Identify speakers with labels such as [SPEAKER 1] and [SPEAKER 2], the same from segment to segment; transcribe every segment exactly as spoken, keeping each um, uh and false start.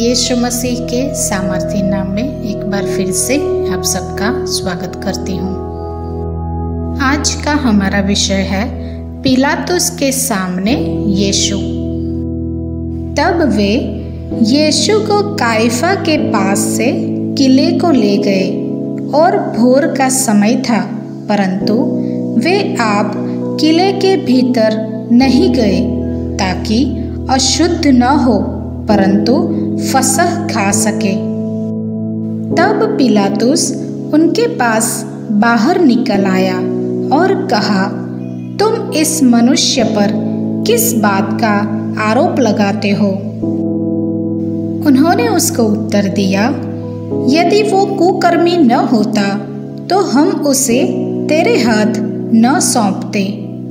[SPEAKER 1] यीशु मसीह के सामर्थ्य नाम में एक बार फिर से आप सबका स्वागत करती हूँ। आज का हमारा विषय है पिलातुस के सामने यीशु। तब वे यीशु को काइफा के पास से किले को ले गए और भोर का समय था, परंतु वे आप किले के भीतर नहीं गए ताकि अशुद्ध न हो परंतु फसह खा सके। तब पिलातुस उनके पास बाहर निकल आया और कहा, तुम इस मनुष्य पर किस बात का आरोप लगाते हो? उन्होंने उसको उत्तर दिया, यदि वो कुकर्मी न होता तो हम उसे तेरे हाथ न सौंपते।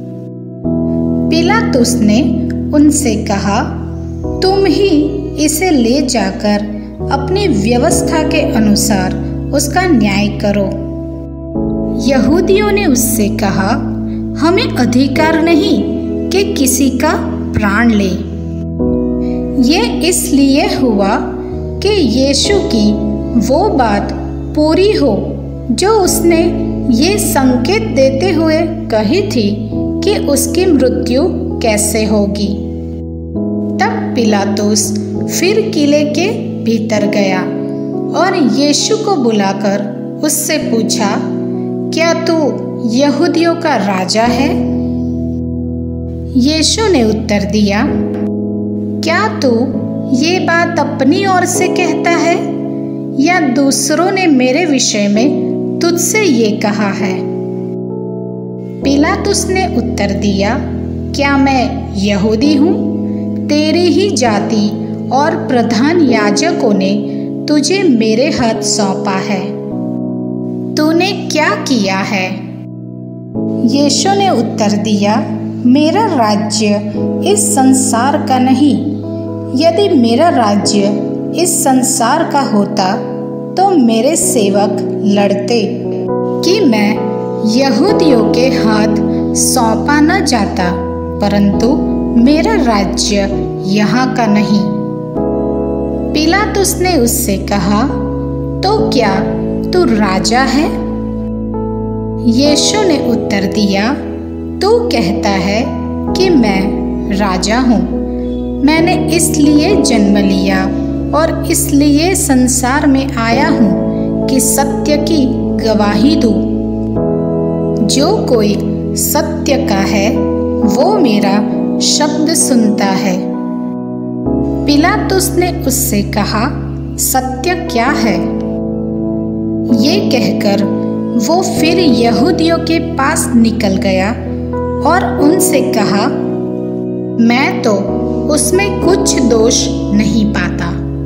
[SPEAKER 1] पिलातुस ने उनसे कहा, तुम ही इसे ले जाकर अपनी व्यवस्था के अनुसार उसका न्याय करो। यहूदियों ने उससे कहा, हमें अधिकार नहीं कि किसी का प्राण ले। ये इसलिए हुआ कि यीशु की वो बात पूरी हो जो उसने ये संकेत देते हुए कही थी कि उसकी मृत्यु कैसे होगी। तब पिलातुस फिर किले के भीतर गया और यीशु को बुलाकर उससे पूछा, क्या तू यहूदियों का राजा है? यीशु ने उत्तर दिया, क्या तू ये बात अपनी ओर से कहता है या दूसरों ने मेरे विषय में तुझसे ये कहा है? पिलातुस ने उत्तर दिया, क्या मैं यहूदी हूँ? तेरी ही जाति और प्रधान याजकों ने तुझे मेरे हाथ सौंपा है। तूने क्या किया है? यीशु ने उत्तर दिया, मेरा राज्य इस संसार का नहीं। यदि मेरा राज्य इस संसार का होता तो मेरे सेवक लड़ते कि मैं यहूदियों के हाथ सौंपा न जाता, परंतु मेरा राज्य यहाँ का नहीं। पिलातुस ने उससे कहा, तो क्या तू राजा है? यीशु ने उत्तर दिया, तू कहता है कि मैं राजा हूँ। मैंने इसलिए जन्म लिया और इसलिए संसार में आया हूँ कि सत्य की गवाही दूँ। जो कोई सत्य का है वो मेरा शब्द सुनता है। पिलातुस ने उससे कहा, सत्य क्या है? ये कहकर वो फिर यहूदियों के पास निकल गया और उनसे कहा, मैं तो उसमें कुछ दोष नहीं पाता।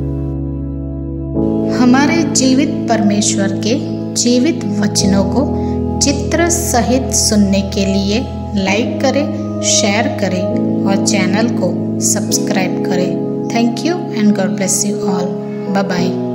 [SPEAKER 1] हमारे जीवित परमेश्वर के जीवित वचनों को चित्र सहित सुनने के लिए लाइक करें, शेयर करें और चैनल को सब्सक्राइब करें। Thank you and God bless you all. Bye bye.